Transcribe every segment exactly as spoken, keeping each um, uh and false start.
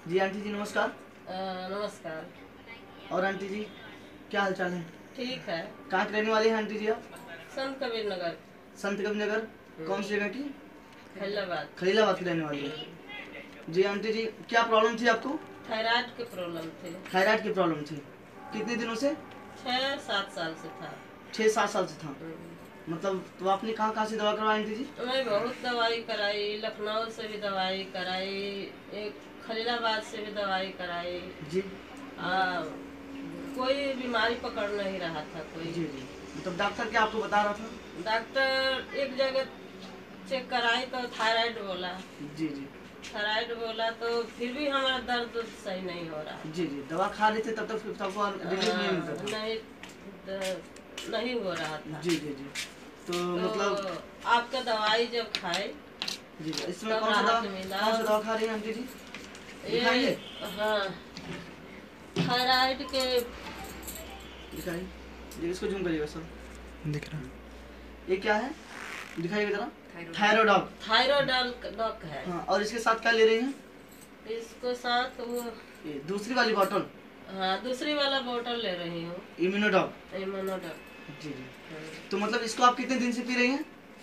जी aunty जी नमस्कार। अ, नमस्कार। और आंटी जी क्या हाल चाल है? ठीक है। कहाँ के रहने वाले हैं आंटी जी आप? संत कबीर नगर। संत कबीर नगर। कौन सी जगह की? खैलाबाद। खलीलाबाद की रहने वाली है। जी आंटी जी क्या प्रॉब्लम थी आपको? थायराइड की प्रॉब्लम थी। थायराइड की प्रॉब्लम थी। कितने दिनों से? छह सात साल से था। छः सात साल से था। हम्म। मतलब तो आपने कहाँ कहाँ से दवा करवाई आंटी जी? मैं बहुत दवाई कराई, लखनऊ से भी दवाई कराई, एक खलीलाबाद से भी दवाई कराई। जी आ, कोई बीमारी पकड़ नहीं रहा था कोई। जी जी मतलब डॉक्टर क्या आपको बता रहा था? डॉक्टर एक जगह चेक कराई तो थायराइड बोला। जी जी थायराइड बोला तो फिर भी हमारा दर्द सही नहीं हो रहा। जी जी दवा खा रहे थे तब तक फिर आपको रिलीफ नहीं मिलता हाँ, था? नहीं द- नहीं हो रहा था। जी जी जी तो, तो मतलब आपका दवाई जब खाए जी जी इसमें तब कौन सा दवा राहत मिला। कौन सा दवा खा रही हैं आंटी जी? ये दिखाइए हाँ, थायराइड के। दिखाइए जी इसको जूम करिएगा सर। दिख रहा है। ये क्या है दिखाइएगा जरा। थायरोडॉग। थायरोडॉल डॉक है। हाँ और इसके साथ क्या ले रही हैं? इसको साथ वो ये दूसरी वाली बॉटल हाँ दूसरी वाला बोतल ले रही हूँ। इम्यूनोडॉग। इम्यूनोडॉक। जी जी तो मतलब इसको आप कितने दिन से पी रही हैं?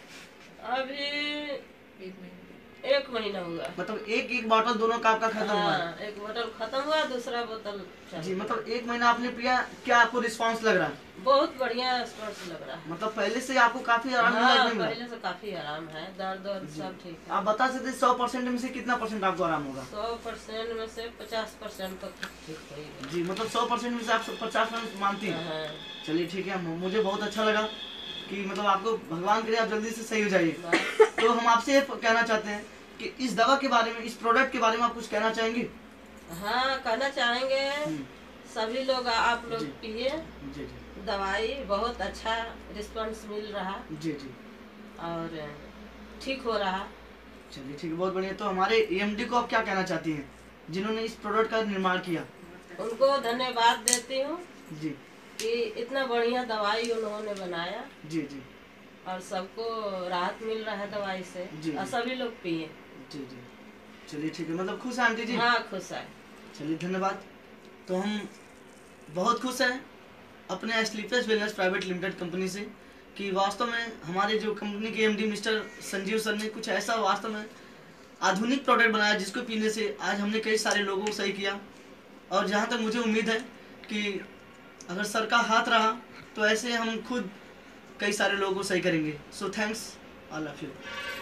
अभी एक महीना हुआ। मतलब एक एक बॉटल दोनों का आपका खत्म हुआ है? हाँ, एक बोतल खत्म हुआ, दूसरा बोतल चालू। जी मतलब एक महीना आपने पिया, क्या आपको रिस्पांस लग रहा है? बहुत बढ़िया रिस्पॉन्स लग रहा है। मतलब पहले से आपको काफी आराम हाँ, लगने मिला? पहले से काफी आराम है, दर्द और सब ठीक है। आप बता सकते सौ परसेंट में से कितना परसेंट आपको आराम होगा? सौ परसेंट में से पचास परसेंट तक ठीक होगा। जी मतलब सौ परसेंट में से आप पचास परसेंट मानती हैं? हाँ। चलिए ठीक है, मुझे बहुत अच्छा लगा कि मतलब आपको भगवान करे आप जल्दी से सही हो जाइए। बस। तो हम आपसे ये कहना चाहते हैं कि इस दवा के बारे में, इस प्रोडक्ट के बारे में आप कुछ कहना चाहेंगे? हाँ कहना चाहेंगे, सभी लोग आप लोग जी। पिए जी जी दवाई, बहुत अच्छा रिस्पांस मिल रहा जी जी और ठीक हो रहा। चलिए ठीक है, बहुत बढ़िया। तो हमारे एएमडी को आप क्या कहना चाहती हैं जिन्होंने इस प्रोडक्ट का निर्माण किया? उनको धन्यवाद देती हूँ जी कि इतना बढ़िया दवाई उन्होंने बनाया जी जी और सबको राहत मिल रहा है दवाई से। जी। और सभी लोग पिए। जी जी चलिए ठीक है, मतलब खुश हैं आंटी जी? हाँ खुश है। चलिए धन्यवाद। तो हम बहुत खुश हैं अपने sleepers wellness private limited company से कि वास्तव में हमारे जो कंपनी के एमडी मिस्टर संजीव सर ने कुछ ऐसा वास्तव में आधुनिक प्रोडक्ट बनाया जिसको पीने से आज हमने कई सारे लोगों को सही किया। और जहाँ तक मुझे उम्मीद है कि अगर सर का हाथ रहा तो ऐसे हम खुद कई सारे लोगों को सही करेंगे। So thanks, I love you.